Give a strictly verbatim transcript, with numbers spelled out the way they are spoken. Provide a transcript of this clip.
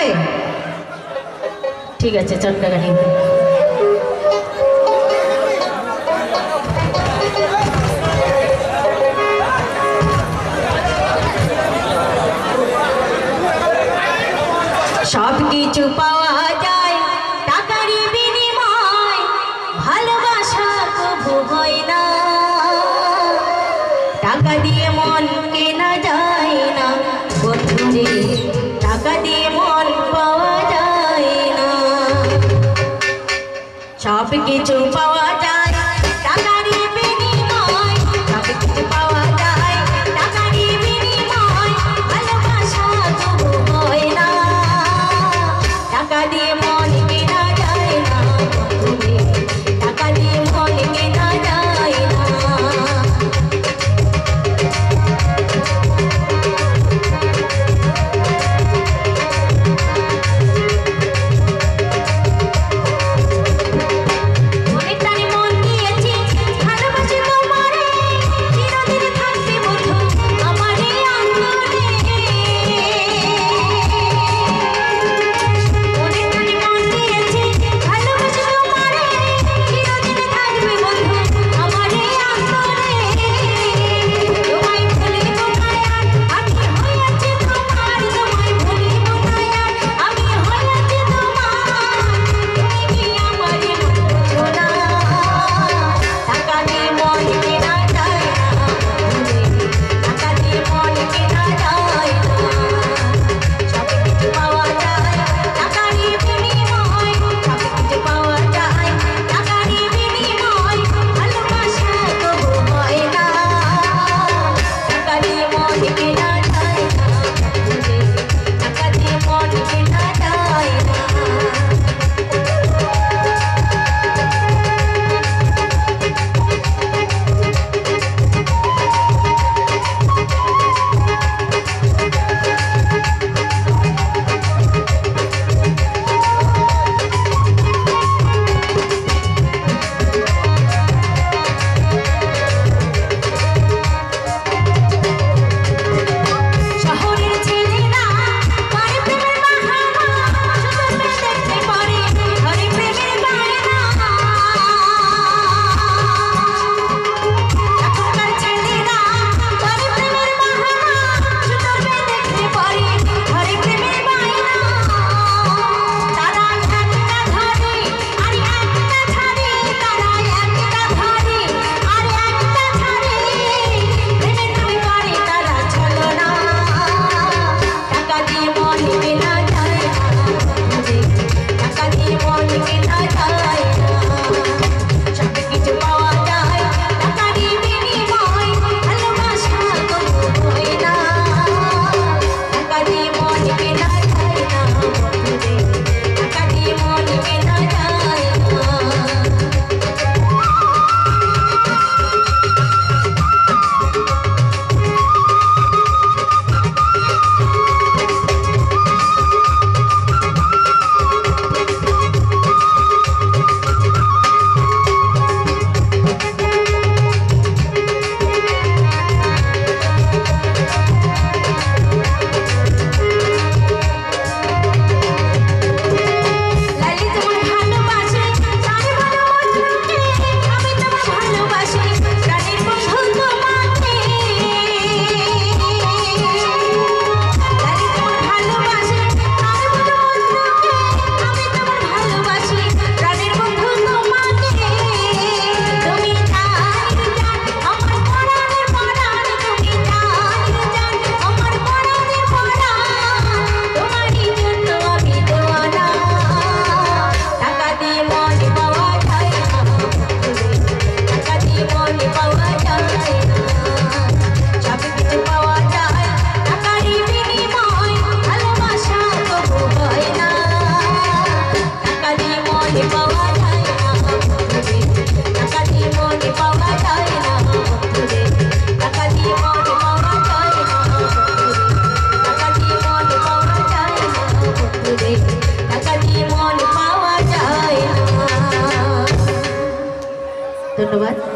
লাগবে? ঠিক আছে, চটকা গাড়ি। সব কিছু পাওয়া যায় টাকারই বিনিময়, ভালোবাসা কবু হয় না। টাকা দিয়ে মন কেনা যায় না বন্ধুরে, টাকা দিয়ে মন পাওয়া যায় না। সব কিছু পাওয়া যায় টাকারই বিনিময়, সব কিছু পাওয়া যায় টাকারই বিনিময়, ভালোবাসা কবু হয় না। টাকা দিয়ে মন কেনা যায় না বন্ধুরে, টাকা দিয়ে মন কেনা যায় না। ধন্যবাদ।